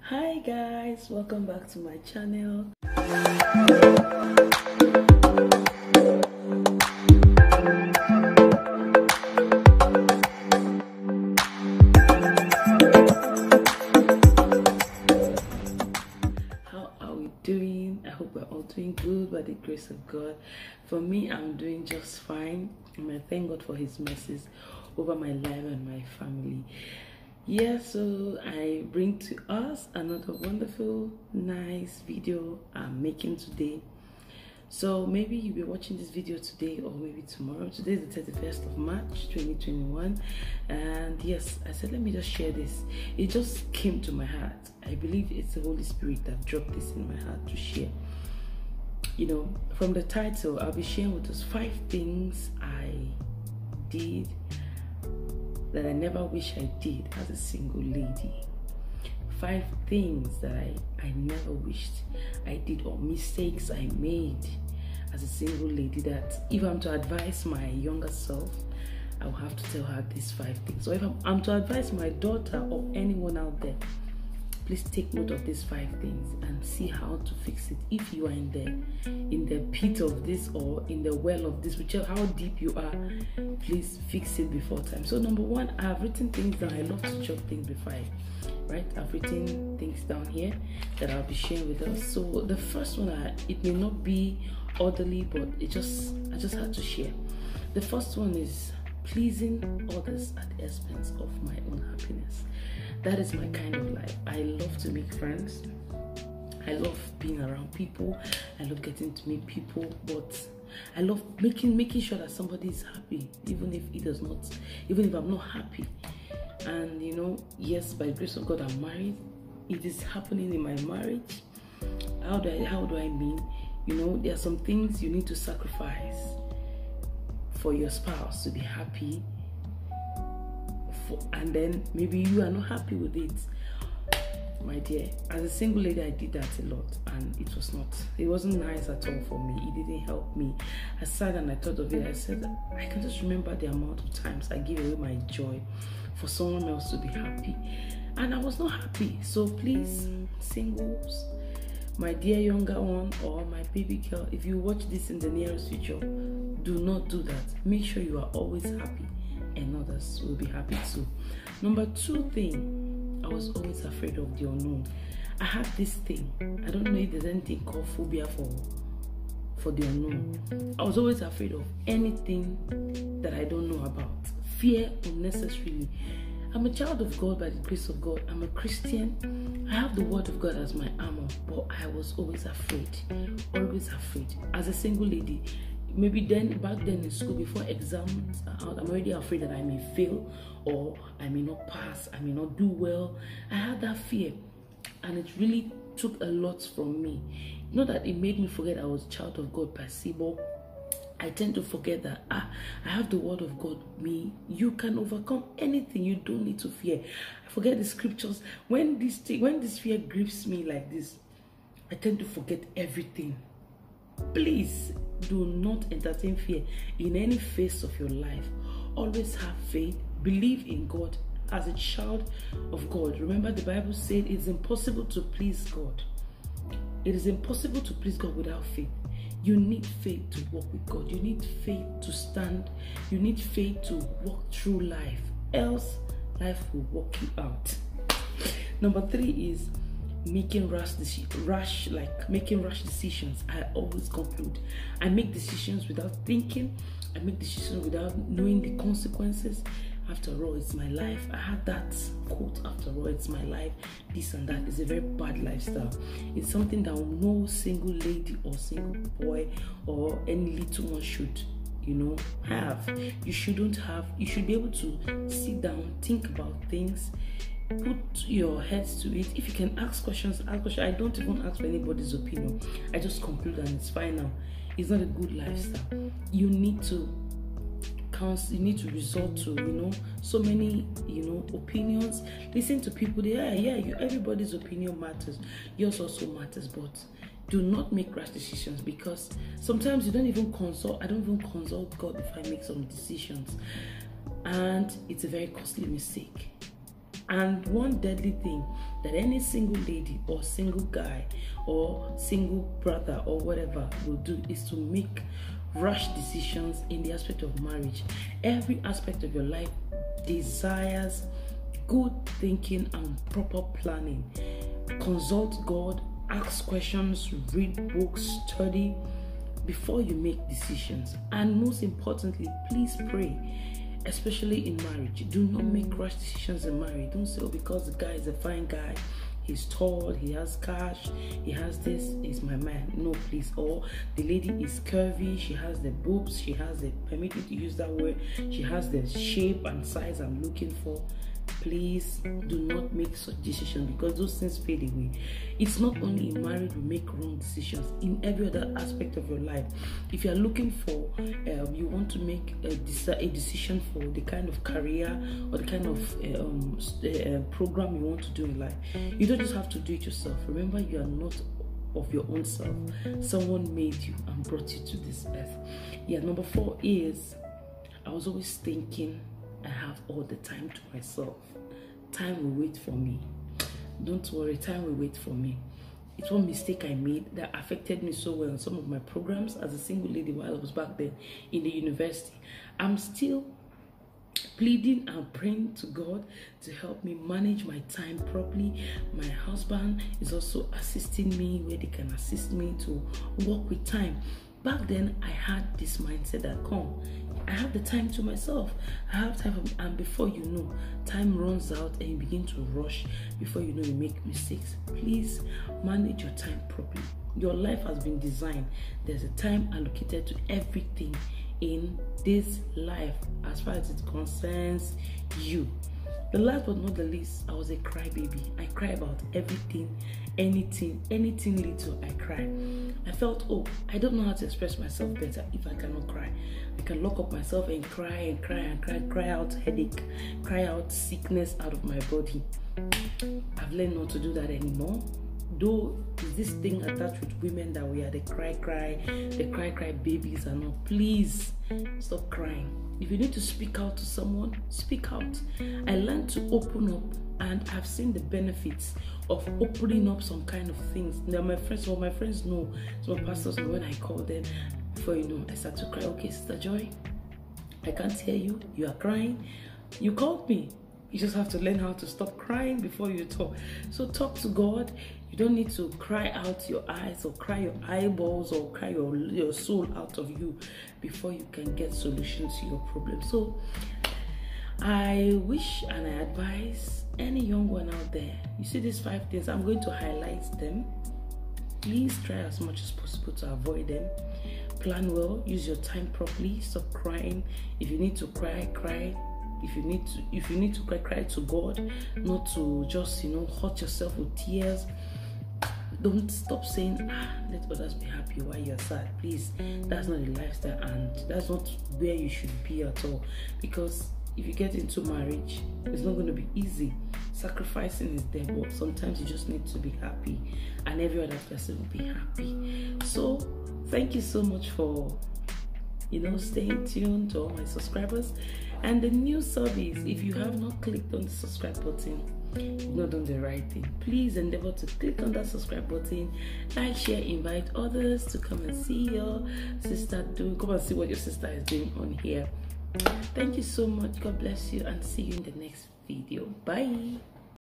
Hi guys, welcome back to my channel. How are we doing? I hope we're all doing good by the grace of God. For me, I'm doing just fine, and I thank God for his mercies over my life and my family. Yeah, so I bring to us another wonderful, nice video I'm making today. So maybe you'll be watching this video today or maybe tomorrow. Today is the 31st of March 2021, and yes, I said let me just share this. It just came to my heart. I believe it's the Holy Spirit that dropped this in my heart to share. You know, from the title, I'll be sharing with us 5 things I did that I never wish I did as a single lady. 5 things that I never wished I did, or mistakes I made as a single lady, that if I'm to advise my younger self, I will have to tell her these 5 things. So if I'm to advise my daughter or anyone out there, please take note of these 5 things and see how to fix it. If you are in the pit of this or in the well of this, whichever how deep you are, please fix it before time. So number 1, I have written things down. I love to jot things before I've written things down here that I'll be sharing with us. So the first one, it may not be orderly, but I just had to share. The first one is pleasing others at the expense of my own happiness. That is my kind of life. I love to make friends. I love being around people. I love getting to meet people, but I love making sure that somebody is happy, even if I'm not happy. And you know, yes, by the grace of God, I'm married. It is happening in my marriage. How do I mean? You know, there are some things you need to sacrifice for your spouse to be happy. And then maybe you are not happy with it. My dear, as a single lady, I did that a lot, and it wasn't nice at all for me. It didn't help me. I sat and I thought of it. I said, I can just remember the amount of times I gave away my joy for someone else to be happy, and I was not happy. So please, singles, my dear younger one or my baby girl, if you watch this in the nearest future, do not do that. Make sure you are always happy, and others will be happy too. Number 2 thing, I was always afraid of the unknown. I had this thing. I don't know if there's anything called phobia for the unknown. I was always afraid of anything that I don't know about. Fear unnecessarily. I'm a child of God by the grace of God. I'm a Christian. I have the word of God as my armor, but I was always afraid. Always afraid. As a single lady, maybe back then in school, before exams are out, I'm already afraid that I may fail, or I may not pass, I may not do well. I had that fear, and it really took a lot from me. Not that it made me forget I was a child of God per se, but I tend to forget that I have the word of God. You can overcome anything. You don't need to fear. I forget the scriptures. When this fear grips me like this, I tend to forget everything. Please do not entertain fear in any phase of your life. Always have faith. Believe in God as a child of God. Remember, the Bible said it's impossible to please God. It is impossible to please God without faith. You need faith to walk with God. You need faith to stand. You need faith to walk through life. Else, life will walk you out. Number 3 is making rash decisions. I always conclude. I make decisions without thinking. I make decisions without knowing the consequences. After all, it's my life. I had that quote, after all, it's my life. This and that is a very bad lifestyle. It's something that no single lady or single boy or any little one should, have. You shouldn't have. You should be able to sit down, think about things, put your heads to it. If you can ask questions, ask questions. I don't even ask for anybody's opinion. I just conclude and it's fine now. It's not a good lifestyle. You need to resort to so many opinions. Listen to people. Everybody's opinion matters. Yours also matters, but do not make rash decisions, because sometimes you don't even consult. I don't even consult God if I make some decisions, and it's a very costly mistake. And one deadly thing that any single lady or single guy or single brother or whatever will do is to make rush decisions in the aspect of marriage. Every aspect of your life desires good thinking and proper planning. Consult God, ask questions, read books, study before you make decisions. And most importantly, please pray, especially in marriage. Do not make rash decisions in marriage. Don't say, oh, because the guy is a fine guy, he's tall, he has cash, he has this, he's my man. No, please. Or the lady is curvy, she has the boobs, she has the, permit me to use that word, she has the shape and size I'm looking for. Please do not make such decisions, because those things fade away. It's not only in marriage we make wrong decisions, in every other aspect of your life. If you are looking for, you want to make a decision for the kind of career or the kind of program you want to do in life, you don't just have to do it yourself. Remember, you are not of your own self. Someone made you and brought you to this earth. Yeah, number 4 is, I was always thinking I have all the time to myself. Time will wait for me. Don't worry, time will wait for me. It's one mistake I made that affected me so well in some of my programs as a single lady while I was back then in the university. I'm still pleading and praying to God to help me manage my time properly. My husband is also assisting me where they can assist me to work with time. Back then, I had this mindset that, I have the time to myself. I have time, and before you know, time runs out and you begin to rush. Before you know, you make mistakes. Please manage your time properly. Your life has been designed. There's a time allocated to everything in this life as far as it concerns you. The last but not the least, I was a crybaby. I cry about everything, anything little, I cry. I felt, I don't know how to express myself better if I cannot cry. I can lock up myself and cry, cry out headache, cry out sickness out of my body. I've learned not to do that anymore. Though is this thing attached with women that we are the cry babies and all. Please stop crying. If you need to speak out to someone, speak out. I learned to open up, and I've seen the benefits of opening up some kind of things. Now my friends know, some pastors know, when I call them, before you know, I start to cry. Okay, Sister Joy, I can't hear you. You are crying. You called me. You just have to learn how to stop crying before you talk. So talk to God. You don't need to cry out your eyes or cry your eyeballs or cry your soul out of you before you can get solutions to your problem. So I wish and I advise any young one out there, you see these 5 things, I'm going to highlight them. Please try as much as possible to avoid them. Plan well, use your time properly, stop crying. If you need to cry, cry. If you need to cry to God, not to just hurt yourself with tears. Don't stop saying, let others be happy while you're sad. Please, that's not the lifestyle, and that's not where you should be at all. Because if you get into marriage, it's not going to be easy. Sacrificing is there, but sometimes you just need to be happy, and every other person will be happy. So, thank you so much for staying tuned to all my subscribers. And the new service, if you have not clicked on the subscribe button, you've not done the right thing. Please endeavor to click on that subscribe button, like, share, invite others to come and see your sister come and see what your sister is doing on here. Thank you so much. God bless you, and see you in the next video. Bye.